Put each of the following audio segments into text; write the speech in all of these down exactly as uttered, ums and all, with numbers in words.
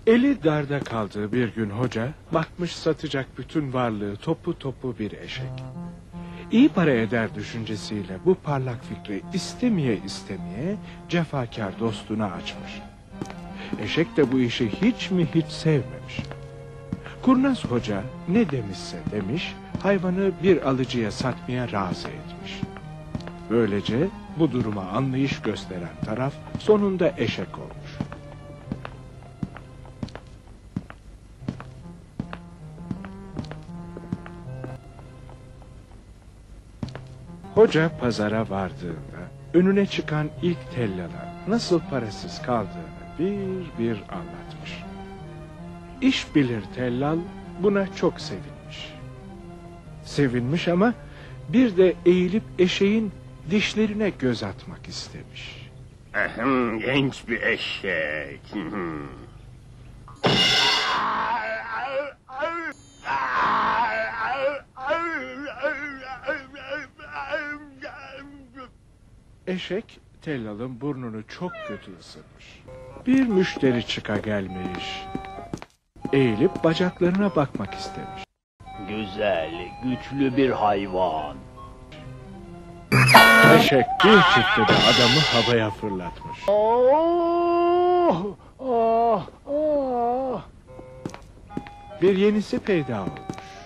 Eli darda kaldığı bir gün hoca bakmış satacak bütün varlığı topu topu bir eşek. İyi para eder düşüncesiyle bu parlak fikri istemeye istemeye cefakar dostuna açmış. Eşek de bu işi hiç mi hiç sevmemiş. Kurnaz hoca ne demişse demiş, hayvanı bir alıcıya satmaya razı etmiş. Böylece bu duruma anlayış gösteren taraf sonunda eşek olmuş. Hoca pazara vardığında önüne çıkan ilk tellala nasıl parasız kaldığını bir bir anlatmış. İş bilir tellal buna çok sevinmiş. Sevinmiş ama bir de eğilip eşeğin dişlerine göz atmak istemiş. Ahem, genç bir eşek. Eşek tellalın burnunu çok kötü ısırmış. Bir müşteri çıka gelmiş. Eğilip bacaklarına bakmak istemiş. Güzel, güçlü bir hayvan. Eşek bir çıktı da adamı havaya fırlatmış. Oh, oh, oh. Bir yenisi peyda olmuş.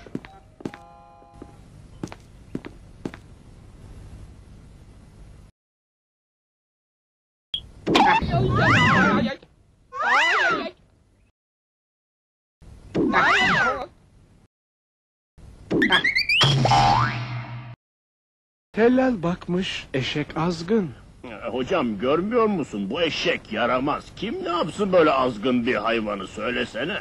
Tellal bakmış eşek azgın. Hocam görmüyor musun, bu eşek yaramaz. Kim ne yapsın böyle azgın bir hayvanı, söylesene.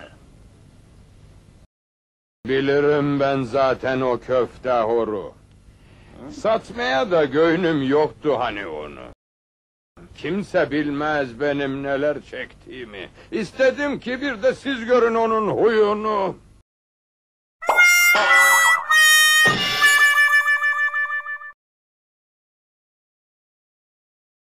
Bilirim ben zaten o köfte horu. Satmaya da göynüm yoktu hani onu. Kimse bilmez benim neler çektiğimi. İstedim ki bir de siz görün onun huyunu.